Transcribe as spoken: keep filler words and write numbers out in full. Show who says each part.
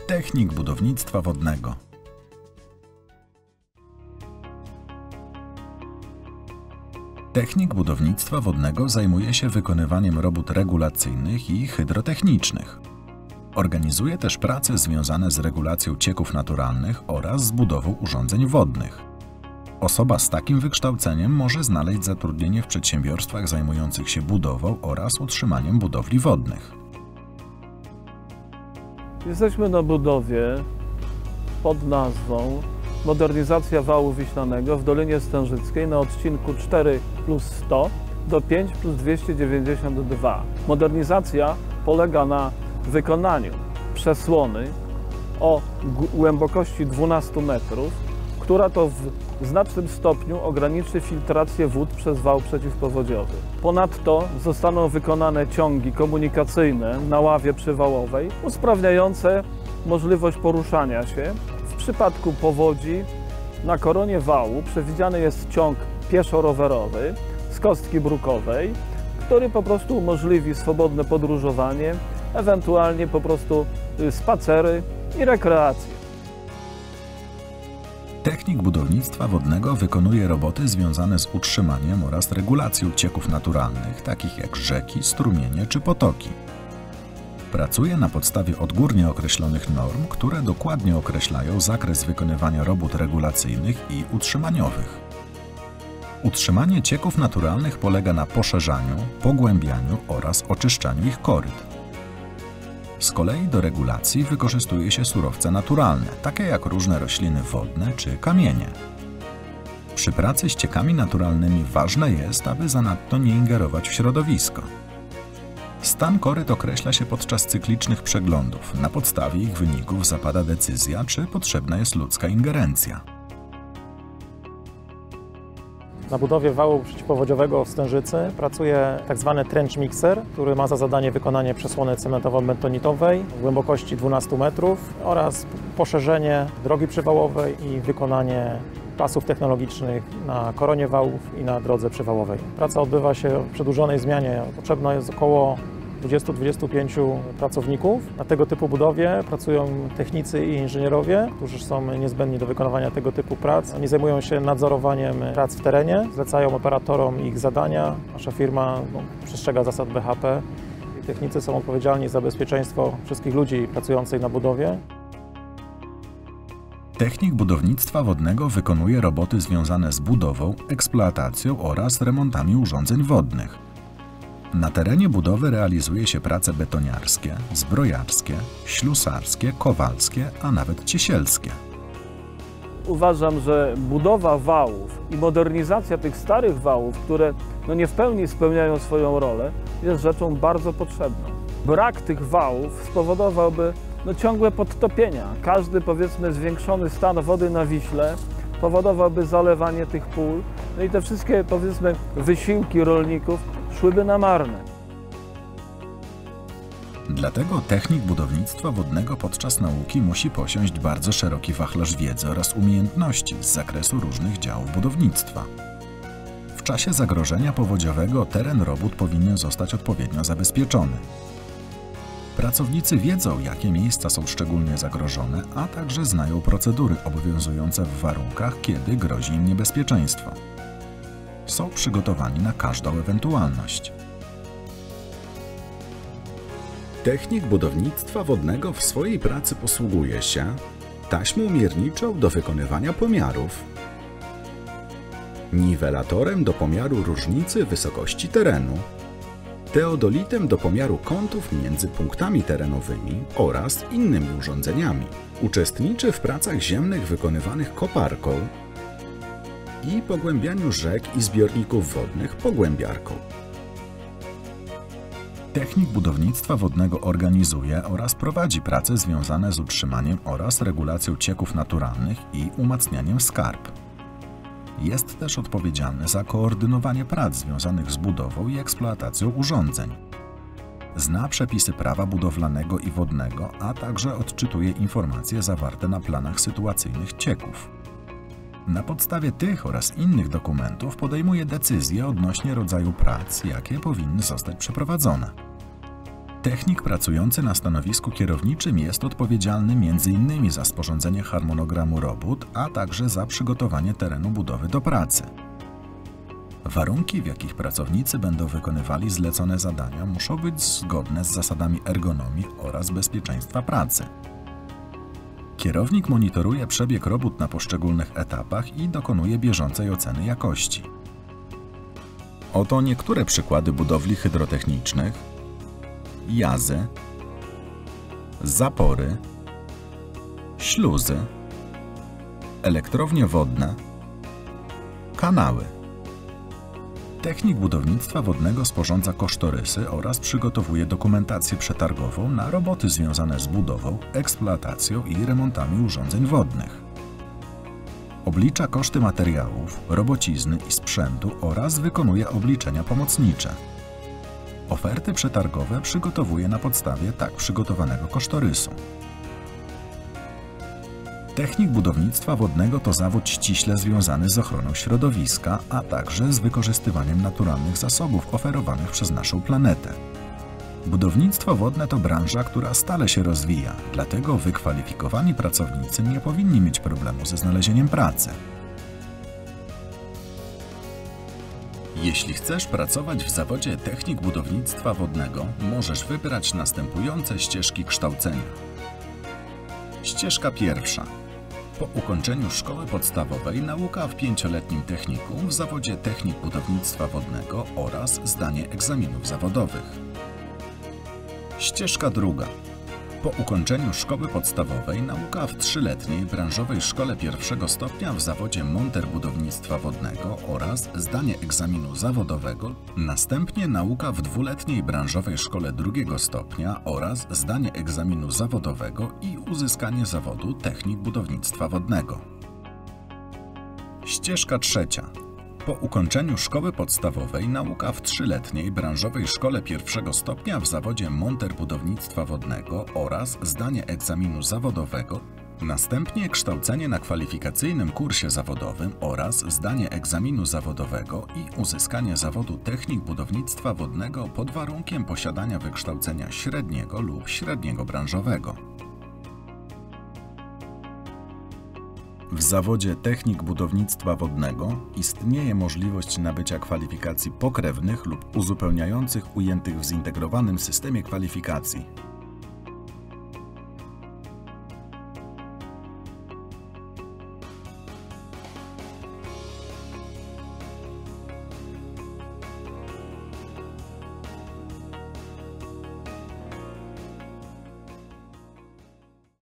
Speaker 1: Technik budownictwa wodnego. Technik budownictwa wodnego zajmuje się wykonywaniem robót regulacyjnych i hydrotechnicznych. Organizuje też prace związane z regulacją cieków naturalnych oraz z budową urządzeń wodnych. Osoba z takim wykształceniem może znaleźć zatrudnienie w przedsiębiorstwach zajmujących się budową oraz utrzymaniem budowli wodnych.
Speaker 2: Jesteśmy na budowie pod nazwą Modernizacja wału wiślanego w Dolinie Stężyckiej na odcinku cztery plus sto do pięć plus dwieście dziewięćdziesiąt dwa. Modernizacja polega na wykonaniu przesłony o głębokości dwunastu metrów, która to w znacznym stopniu ograniczy filtrację wód przez wał przeciwpowodziowy. Ponadto zostaną wykonane ciągi komunikacyjne na ławie przywałowej, usprawniające możliwość poruszania się. W przypadku powodzi na koronie wału przewidziany jest ciąg pieszo-rowerowy z kostki brukowej, który po prostu umożliwi swobodne podróżowanie, ewentualnie po prostu spacery i rekreację.
Speaker 1: Technik budownictwa wodnego wykonuje roboty związane z utrzymaniem oraz regulacją cieków naturalnych, takich jak rzeki, strumienie czy potoki. Pracuje na podstawie odgórnie określonych norm, które dokładnie określają zakres wykonywania robót regulacyjnych i utrzymaniowych. Utrzymanie cieków naturalnych polega na poszerzaniu, pogłębianiu oraz oczyszczaniu ich koryt. Z kolei do regulacji wykorzystuje się surowce naturalne, takie jak różne rośliny wodne czy kamienie. Przy pracy z ciekami naturalnymi ważne jest, aby zanadto nie ingerować w środowisko. Stan koryt określa się podczas cyklicznych przeglądów. Na podstawie ich wyników zapada decyzja, czy potrzebna jest ludzka ingerencja.
Speaker 3: Na budowie wału przeciwpowodziowego w Stężycy pracuje tzw. trench mixer, który ma za zadanie wykonanie przesłony cementowo-bentonitowej w głębokości dwunastu metrów oraz poszerzenie drogi przywałowej i wykonanie pasów technologicznych na koronie wałów i na drodze przywałowej. Praca odbywa się w przedłużonej zmianie. Potrzebno jest około dwudziestu do dwudziestu pięciu pracowników. Na tego typu budowie pracują technicy i inżynierowie, którzy są niezbędni do wykonywania tego typu prac. Oni zajmują się nadzorowaniem prac w terenie, zlecają operatorom ich zadania. Nasza firma no, przestrzega zasad B H P. Technicy są odpowiedzialni za bezpieczeństwo wszystkich ludzi pracujących na budowie.
Speaker 1: Technik budownictwa wodnego wykonuje roboty związane z budową, eksploatacją oraz remontami urządzeń wodnych. Na terenie budowy realizuje się prace betoniarskie, zbrojarskie, ślusarskie, kowalskie, a nawet ciesielskie.
Speaker 2: Uważam, że budowa wałów i modernizacja tych starych wałów, które no nie w pełni spełniają swoją rolę, jest rzeczą bardzo potrzebną. Brak tych wałów spowodowałby no, ciągłe podtopienia. Każdy, powiedzmy, zwiększony stan wody na Wiśle powodowałby zalewanie tych pól, no i te wszystkie, powiedzmy, wysiłki rolników szłyby na marne.
Speaker 1: Dlatego technik budownictwa wodnego podczas nauki musi posiąść bardzo szeroki wachlarz wiedzy oraz umiejętności z zakresu różnych działów budownictwa. W czasie zagrożenia powodziowego teren robót powinien zostać odpowiednio zabezpieczony. Pracownicy wiedzą, jakie miejsca są szczególnie zagrożone, a także znają procedury obowiązujące w warunkach, kiedy grozi im niebezpieczeństwo. Są przygotowani na każdą ewentualność. Technik budownictwa wodnego w swojej pracy posługuje się taśmą mierniczą do wykonywania pomiarów, niwelatorem do pomiaru różnicy wysokości terenu, teodolitem do pomiaru kątów między punktami terenowymi oraz innymi urządzeniami. Uczestniczy w pracach ziemnych wykonywanych koparką i pogłębianiu rzek i zbiorników wodnych pogłębiarką. Technik budownictwa wodnego organizuje oraz prowadzi prace związane z utrzymaniem oraz regulacją cieków naturalnych i umacnianiem skarp. Jest też odpowiedzialny za koordynowanie prac związanych z budową i eksploatacją urządzeń. Zna przepisy prawa budowlanego i wodnego, a także odczytuje informacje zawarte na planach sytuacyjnych cieków. Na podstawie tych oraz innych dokumentów podejmuje decyzje odnośnie rodzaju prac, jakie powinny zostać przeprowadzone. Technik pracujący na stanowisku kierowniczym jest odpowiedzialny między innymi za sporządzenie harmonogramu robót, a także za przygotowanie terenu budowy do pracy. Warunki, w jakich pracownicy będą wykonywali zlecone zadania, muszą być zgodne z zasadami ergonomii oraz bezpieczeństwa pracy. Kierownik monitoruje przebieg robót na poszczególnych etapach i dokonuje bieżącej oceny jakości. Oto niektóre przykłady budowli hydrotechnicznych, jazy, zapory, śluzy, elektrownie wodne, kanały. Technik budownictwa wodnego sporządza kosztorysy oraz przygotowuje dokumentację przetargową na roboty związane z budową, eksploatacją i remontami urządzeń wodnych. Oblicza koszty materiałów, robocizny i sprzętu oraz wykonuje obliczenia pomocnicze. Oferty przetargowe przygotowuje na podstawie tak przygotowanego kosztorysu. Technik budownictwa wodnego to zawód ściśle związany z ochroną środowiska, a także z wykorzystywaniem naturalnych zasobów oferowanych przez naszą planetę. Budownictwo wodne to branża, która stale się rozwija, dlatego wykwalifikowani pracownicy nie powinni mieć problemu ze znalezieniem pracy. Jeśli chcesz pracować w zawodzie technik budownictwa wodnego, możesz wybrać następujące ścieżki kształcenia. Ścieżka pierwsza. Po ukończeniu szkoły podstawowej nauka w pięcioletnim technikum w zawodzie technik budownictwa wodnego oraz zdanie egzaminów zawodowych. Ścieżka druga. Po ukończeniu szkoły podstawowej nauka w trzyletniej branżowej szkole pierwszego stopnia w zawodzie monter budownictwa wodnego oraz zdanie egzaminu zawodowego, następnie nauka w dwuletniej branżowej szkole drugiego stopnia oraz zdanie egzaminu zawodowego i uzyskanie zawodu technik budownictwa wodnego. Ścieżka trzecia. Po ukończeniu szkoły podstawowej nauka w trzyletniej branżowej szkole pierwszego stopnia w zawodzie monter budownictwa wodnego oraz zdanie egzaminu zawodowego, następnie kształcenie na kwalifikacyjnym kursie zawodowym oraz zdanie egzaminu zawodowego i uzyskanie zawodu technik budownictwa wodnego pod warunkiem posiadania wykształcenia średniego lub średniego branżowego. W zawodzie technik budownictwa wodnego istnieje możliwość nabycia kwalifikacji pokrewnych lub uzupełniających ujętych w zintegrowanym systemie kwalifikacji.